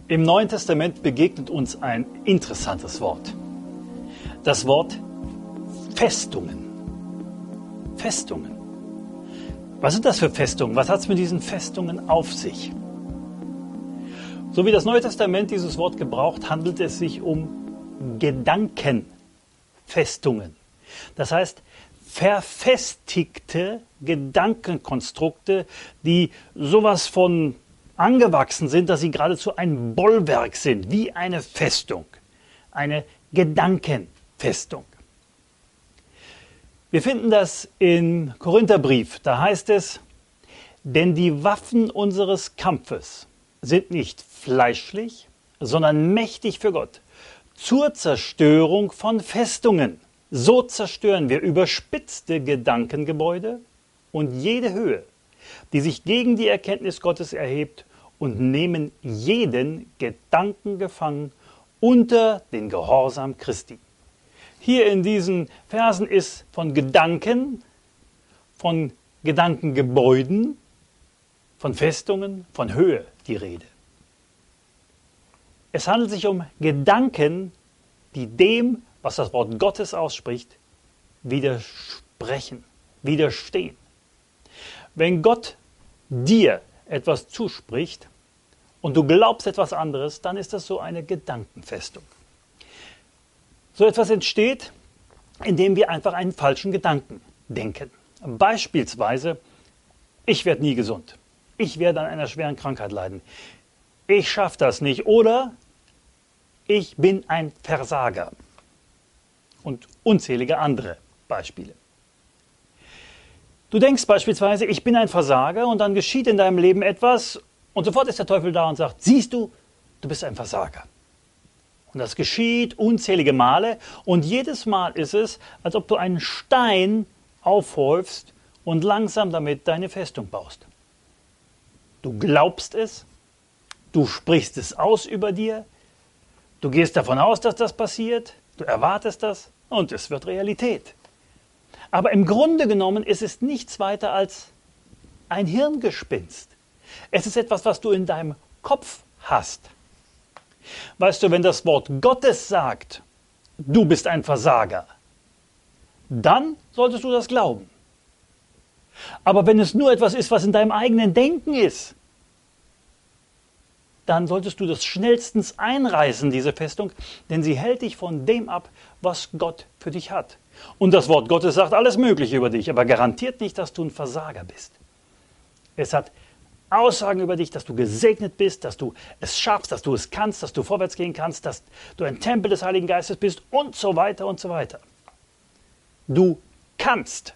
Im Neuen Testament begegnet uns ein interessantes Wort. Das Wort Festungen. Festungen. Was sind das für Festungen? Was hat es mit diesen Festungen auf sich? So wie das Neue Testament dieses Wort gebraucht, handelt es sich um Gedankenfestungen. Das heißt, verfestigte Gedankenkonstrukte, die sowas von angewachsen sind, dass sie geradezu ein Bollwerk sind, wie eine Festung, eine Gedankenfestung. Wir finden das im Korintherbrief, da heißt es, denn die Waffen unseres Kampfes sind nicht fleischlich, sondern mächtig für Gott, zur Zerstörung von Festungen. So zerstören wir überspitzte Gedankengebäude und jede Höhe, die sich gegen die Erkenntnis Gottes erhebt, und nehmen jeden Gedanken gefangen unter den Gehorsam Christi. Hier in diesen Versen ist von Gedanken, von Gedankengebäuden, von Festungen, von Höhe die Rede. Es handelt sich um Gedanken, die dem, was das Wort Gottes ausspricht, widersprechen, widerstehen. Wenn Gott dir etwas zuspricht und du glaubst etwas anderes, dann ist das so eine Gedankenfestung. So etwas entsteht, indem wir einfach einen falschen Gedanken denken. Beispielsweise, ich werde nie gesund. Ich werde an einer schweren Krankheit leiden. Ich schaffe das nicht. Oder ich bin ein Versager. Und unzählige andere Beispiele. Du denkst beispielsweise, ich bin ein Versager, und dann geschieht in deinem Leben etwas und sofort ist der Teufel da und sagt, siehst du, du bist ein Versager. Und das geschieht unzählige Male und jedes Mal ist es, als ob du einen Stein aufhäufst und langsam damit deine Festung baust. Du glaubst es, du sprichst es aus über dir, du gehst davon aus, dass das passiert, du erwartest das und es wird Realität. Aber im Grunde genommen ist es nichts weiter als ein Hirngespinst. Es ist etwas, was du in deinem Kopf hast. Weißt du, wenn das Wort Gottes sagt, du bist ein Versager, dann solltest du das glauben. Aber wenn es nur etwas ist, was in deinem eigenen Denken ist, dann solltest du das schnellstens einreißen, diese Festung, denn sie hält dich von dem ab, was Gott für dich hat. Und das Wort Gottes sagt alles Mögliche über dich, aber garantiert nicht, dass du ein Versager bist. Es hat Aussagen über dich, dass du gesegnet bist, dass du es schaffst, dass du es kannst, dass du vorwärts gehen kannst, dass du ein Tempel des Heiligen Geistes bist und so weiter und so weiter. Du kannst.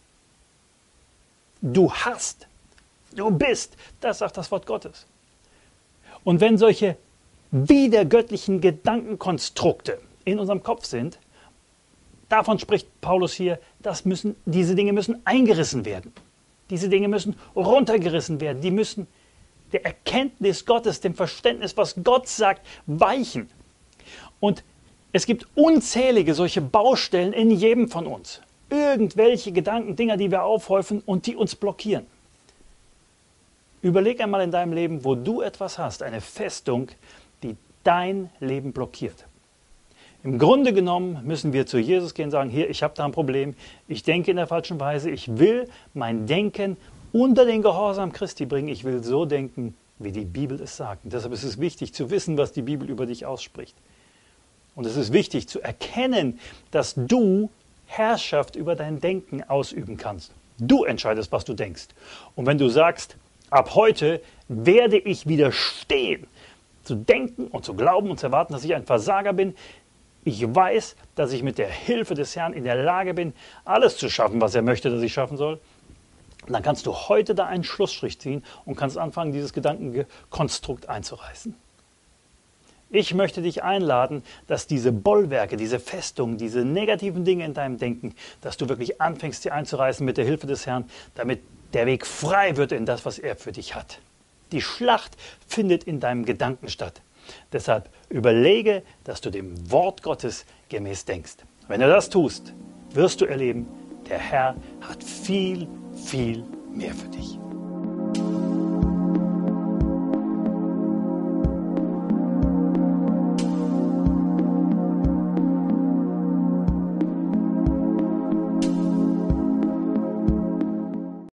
Du hast. Du bist. Das sagt das Wort Gottes. Und wenn solche widergöttlichen Gedankenkonstrukte in unserem Kopf sind, davon spricht Paulus hier, diese Dinge müssen eingerissen werden. Diese Dinge müssen runtergerissen werden. Die müssen der Erkenntnis Gottes, dem Verständnis, was Gott sagt, weichen. Und es gibt unzählige solche Baustellen in jedem von uns. Irgendwelche Gedanken, Dinger, die wir aufhäufen und die uns blockieren. Überleg einmal in deinem Leben, wo du etwas hast, eine Festung, die dein Leben blockiert. Im Grunde genommen müssen wir zu Jesus gehen und sagen, hier, ich habe da ein Problem, ich denke in der falschen Weise, ich will mein Denken unter den Gehorsam Christi bringen, ich will so denken, wie die Bibel es sagt. Und deshalb ist es wichtig zu wissen, was die Bibel über dich ausspricht. Und es ist wichtig zu erkennen, dass du Herrschaft über dein Denken ausüben kannst. Du entscheidest, was du denkst. Und wenn du sagst, ab heute werde ich widerstehen, zu denken und zu glauben und zu erwarten, dass ich ein Versager bin. Ich weiß, dass ich mit der Hilfe des Herrn in der Lage bin, alles zu schaffen, was er möchte, dass ich schaffen soll. Und dann kannst du heute da einen Schlussstrich ziehen und kannst anfangen, dieses Gedankenkonstrukt einzureißen. Ich möchte dich einladen, dass diese Bollwerke, diese Festungen, diese negativen Dinge in deinem Denken, dass du wirklich anfängst, sie einzureißen mit der Hilfe des Herrn, damit der Weg frei wird in das, was er für dich hat. Die Schlacht findet in deinem Gedanken statt. Deshalb überlege, dass du dem Wort Gottes gemäß denkst. Wenn du das tust, wirst du erleben, der Herr hat viel, viel mehr für dich.